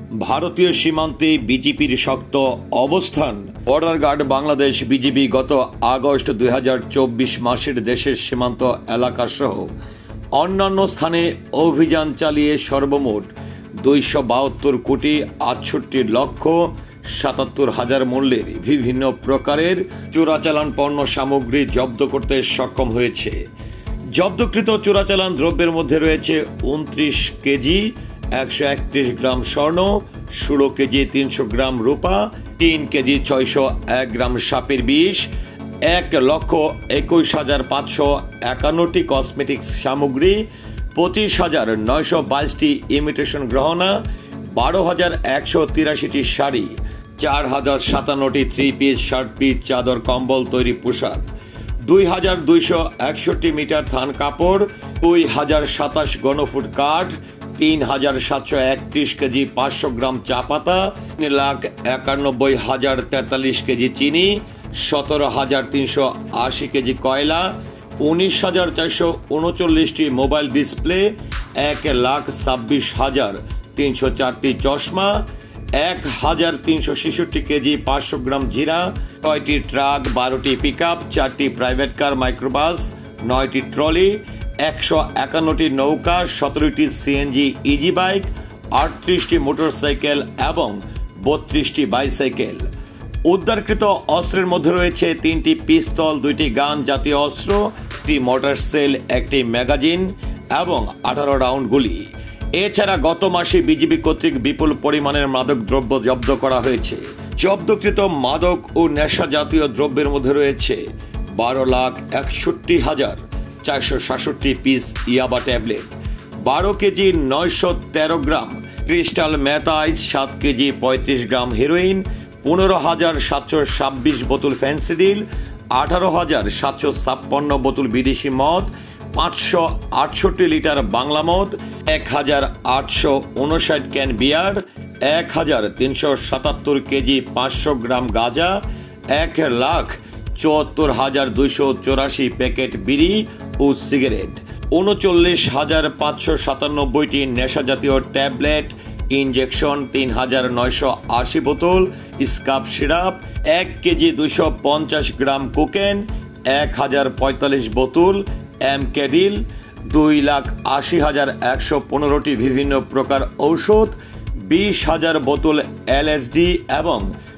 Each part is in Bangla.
ভারতীয় সীমান্তে বিজেপির শক্ত অবস্থান। Border guard Bangladesh BGB August আগস্ট 2024 মাসের দেশের সীমান্ত এলাকা সহ অন্যান্য স্থানে অভিযান চালিয়ে সর্বমোট 272,68,77,000 মূল্যের বিভিন্ন প্রকারের চোরাচালান পণ্য সামগ্রী জব্দ করতে সক্ষম হয়েছে। জব্দকৃত চোরাচালান দ্রব্যের মধ্যে রয়েছে 29 কেজি 131 গ্রাম স্বর্ণ, 16 কেজি 300 গ্রাম রূপা, 3 কেজি 601 গ্রাম সাপের বিষ, 1,21,551টি কসমেটিক্স সামগ্রী, 25,922টি ইমিটেশন গহনা, 12,183টি শাড়ি, 4,057টি 3 পিস, শার্ট পিস, চাদর, কম্বল তৈরি পোশাক, 2,261 মিটার থান কাপড়, 2,027 ঘনফুট কাঠ, 3,731 কেজি 500 গ্রাম চা পাতা, 3,91,043 কেজি চিনি, 17,380 কেজি কয়লা, 19,439টি মোবাইল ডিসপ্লে, 1,26,304টি চশমা, 1,366 কেজি 500 গ্রাম জিরা, 6টি ট্রাক, 12টি পিকআপ, 4টি প্রাইভেট কার মাইক্রোবাস, 9টি ট্রলি, 151টি নৌকা, 17টি সিএনজি ইজি বাইক, 38টি মোটরসাইকেল এবং 32টি বাইসাইকেল। উদ্ধারকৃত অস্ত্রের মধ্যে রয়েছে 3টি পিস্তল, 2টি গান জাতীয় অস্ত্র, 1টি মোটর সেল, 1টি ম্যাগাজিন এবং 18 রাউন্ড গুলি। এছাড়া গত মাসে বিজিবি কর্তৃক বিপুল পরিমাণের মাদক দ্রব্য জব্দ করা হয়েছে। জব্দকৃত মাদক ও নেশা জাতীয় দ্রব্যের মধ্যে রয়েছে 12,61,467 piece yaba tablet, 12 kg 913 gram crystal meth ice, 7 kg 35 gram heroin, 15,726 বোতল ফেন্সিডিল, 18,756 বোতল বিদেশি মদ, 568 লিটার বাংলা মদ, 1,859 ক্যান বিয়ার, 1,377 কেজি 500 গ্রাম গাঁজা, 1,74,284 প্যাকেট বিড়ি ও সিগারেট, 39,597টি নেশা জাতীয় ট্যাবলেট, ইনজেকশন, 3,980 বোতল স্কাপ সিরাপ, 1 কেজি 250 গ্রাম কোকেন, 1,045 বোতল এমকেডিল, 2,80,115টি বিভিন্ন প্রকার ঔষধ, 20,000 বোতল এলএসডি এবং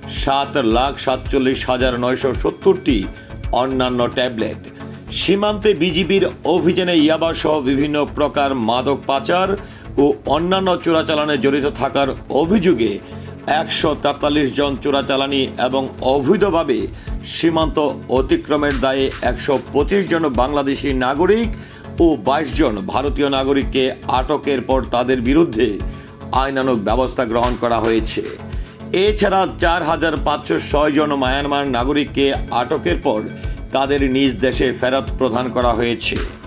7,47,970টি অন্যান্য ট্যাবলেট। সীমান্তে বিজিবির অভিযানে ইয়াবা সহ বিভিন্ন প্রকার মাদক পাচার ও অন্যান্য চোরাচালানে জড়িত থাকার অভিযোগে 143 জন চোরাচালানি এবং অবৈধভাবে সীমান্ত অতিক্রমের দায়ে 125 জন বাংলাদেশি নাগরিক ও 22 জন ভারতীয় নাগরিককে আটকের পর তাদের বিরুদ্ধে আইনানুগ ব্যবস্থা গ্রহণ করা হয়েছে। এছাড়া 4,506 জন মায়ানমার নাগরিককে আটকের পর তাদের নিজ দেশে ফেরত প্রদান করা হয়েছে।